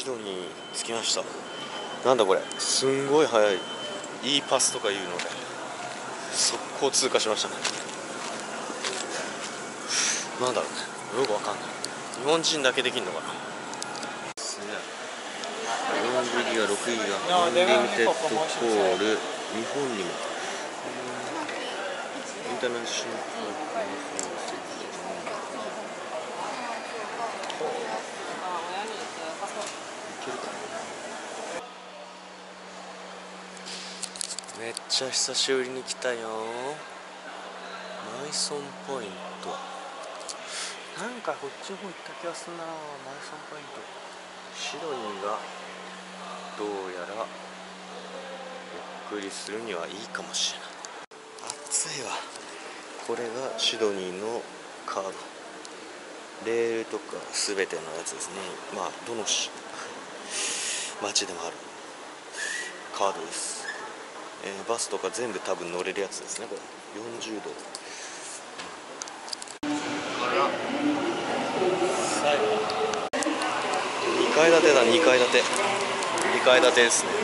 ドニー着きました。なんだこれ、すんごい速い E パスとかいうので速攻通過しましたね。なんだろうね、よくわかんない。日本人だけできんのかな。4ギガ6ギガアンリミテッドコール、日本にもインターナショナルめっちゃ久しぶりに来たよ。マイソンポイント、なんかこっちの方行った気がするな。マイソンポイント、シドニーがどうやらゆっくりするにはいいかもしれない。暑いわ。これがシドニーのカード、レールとか全てのやつですね。まあどの街でもあるカードです。バスとか全部多分乗れるやつですね。これ40ドルから最後2階建てだ。2階建てですね。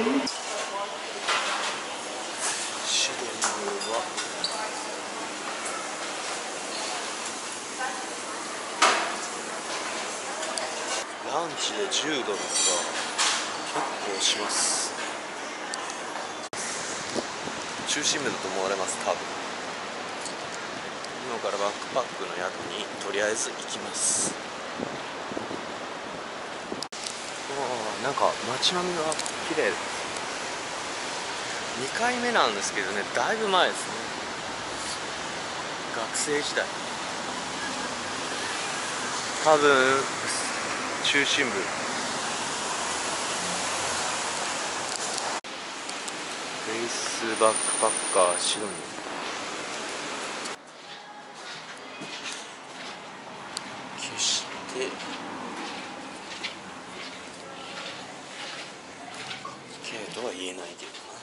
シドニーはランチで10ドルか、結構します。中心部だと思われます。多分今からバックパックの宿にとりあえず行きます。なんか街並みが綺麗です。2回目なんですけどね、だいぶ前ですね。学生時代、多分中心部。フェイスバックパッカーシドニー。決してKとは言えないけどな。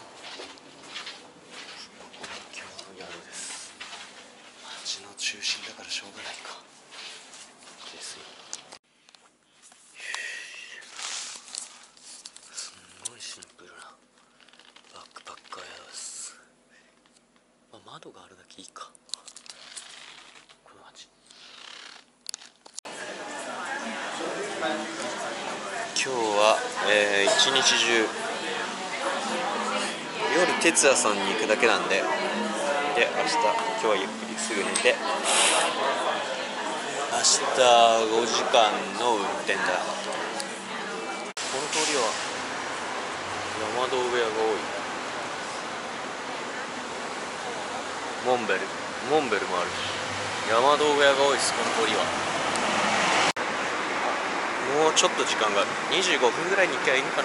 今日の宿です。街の中心だからしょうがないかですよ。すんごいシンプルなバックパッカー宿です。まあ、窓があるだけいいか。この街、今日は、一日中夜哲也さんに行くだけなんで、今日はゆっくりすぐ寝て、明日5時間の運転だ。この通りは山道部屋が多い。モンベルもあるし、山道部屋が多いです。この通りはもうちょっと時間がある。25分ぐらいに行けばいいのかな。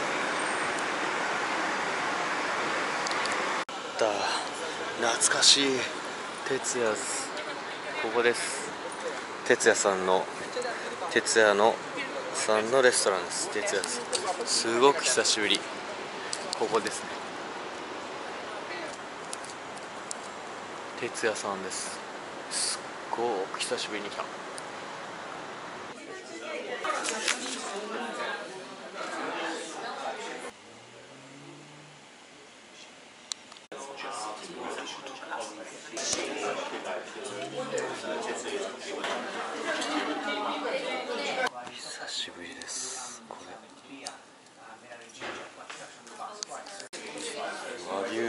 懐かしい哲也、ここです。哲也さんのレストランです。哲也さん、すごく久しぶり。ここですね。哲也さんです。すっごく久しぶりに来た。久しぶりです。これ和牛。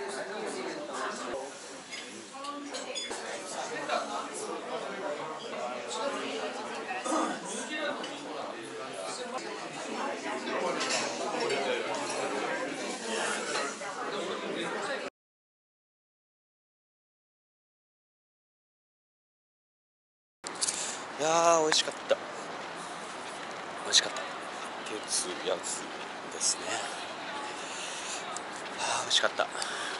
いやー、美味しかった。鉄やつですね。美味しかった。